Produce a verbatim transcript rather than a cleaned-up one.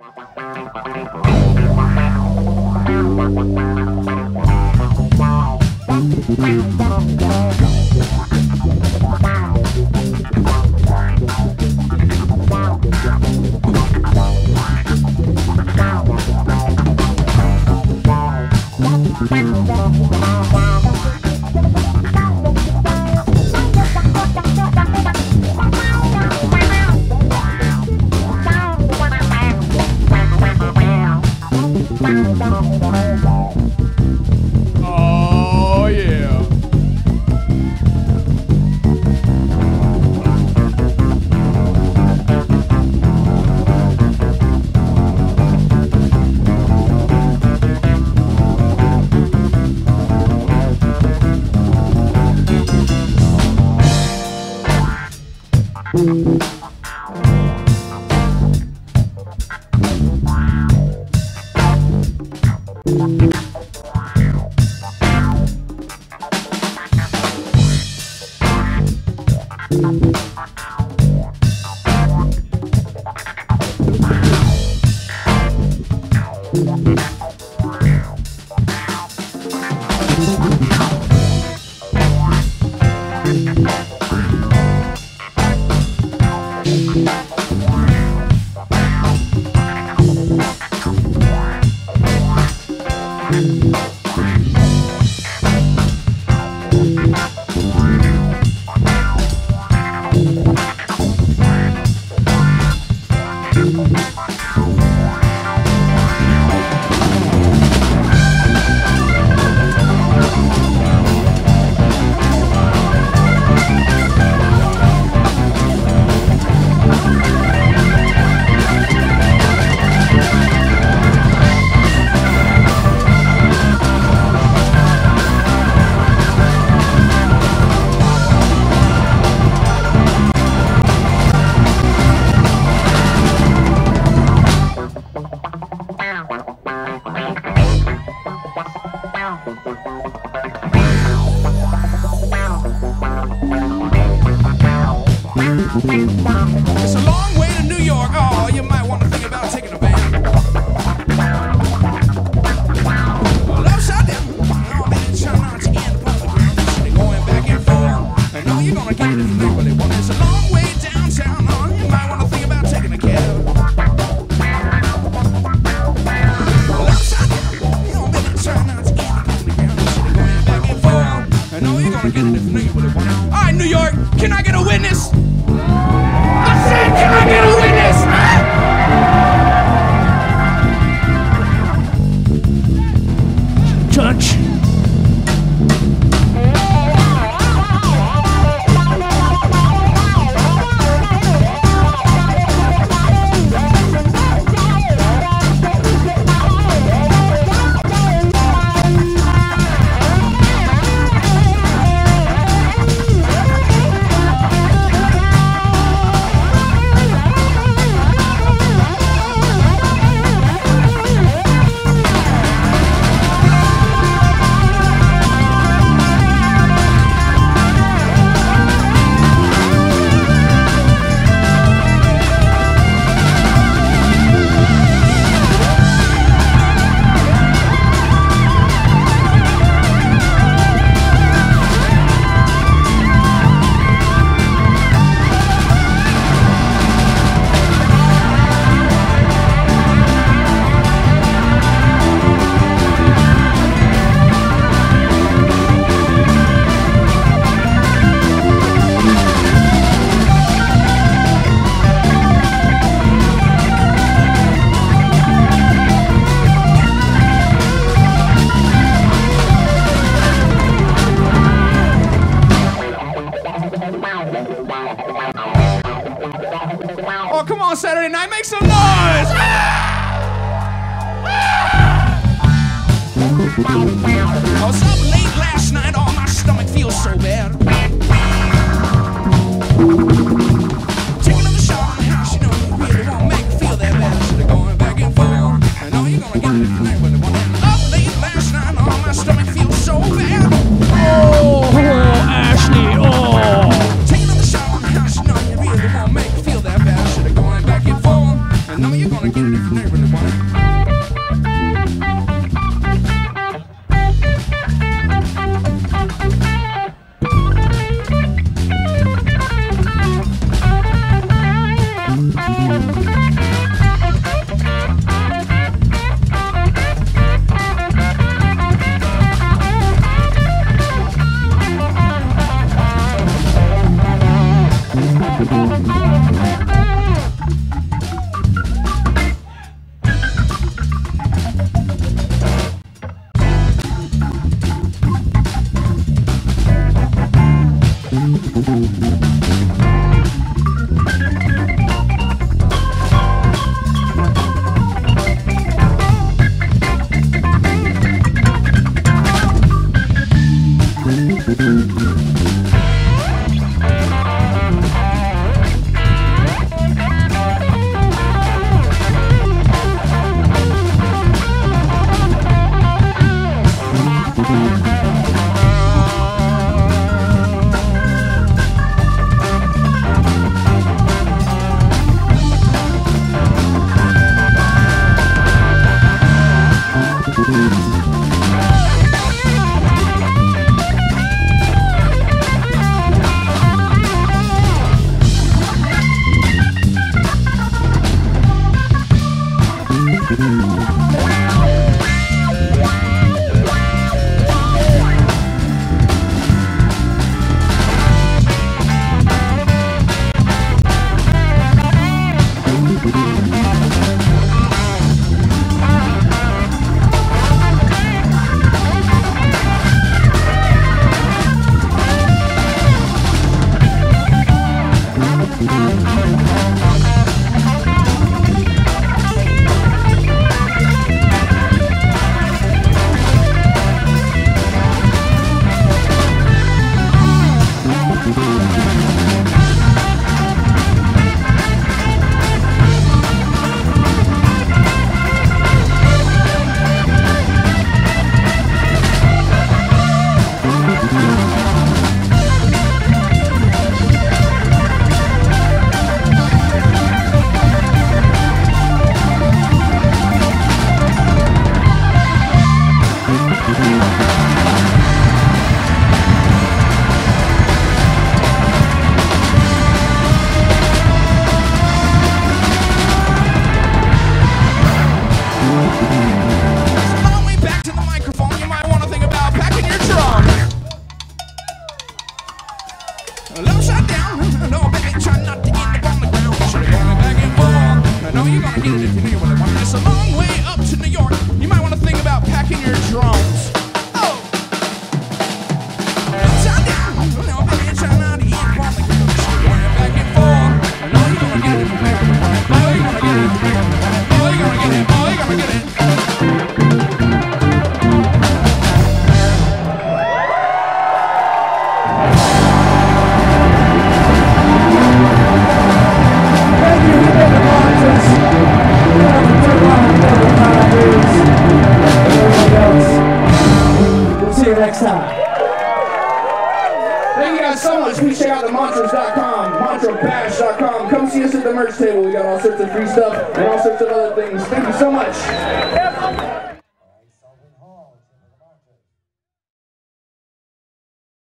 Oh yeah. It's a long way to New York. Oh, you might want to think about taking a van. Well, upside down. Oh, man, try not to end upon the ground. They're going back and forth. I know you're gonna get it if you think what they want. It's a long way downtown. Oh, you might want to think about taking a cab. Well, upside down. Oh, man, try not to end upon the ground. They're going back and forth. I know you're gonna get it if you think what they want. All right, New York, can I get a witness? Can I get a witness? Touch. Oh, come on, Saturday night, make some noise! I was up late last night, oh, my stomach feels so bad. Take another shot in the house, you know, you really won't make me feel that bad. So they're going back and forth. I know you're gonna get it tonight, but they want it. Up late last night, oh, my stomach feels so bad. Oh, oh, Ashley, oh. Take another shot in the house, you know, you really won't make me feel that bad. So they're going back and forth. I know you're gonna get get it if you really want it. It's a long way up to New York. You might want to think about packing your drums. Oh! Upside down. No, baby, try not to eat on the ground. Going back and forth. I know you're gonna get it from everyone. Oh, you're gonna get it from everyone. Oh, you're gonna get it. Oh, you're gonna get it. See you next time. Thank you guys so much. Please check out the mantras dot com, mantra bash dot com. Come see us at the merch table. We got all sorts of free stuff and all sorts of other things. Thank you so much.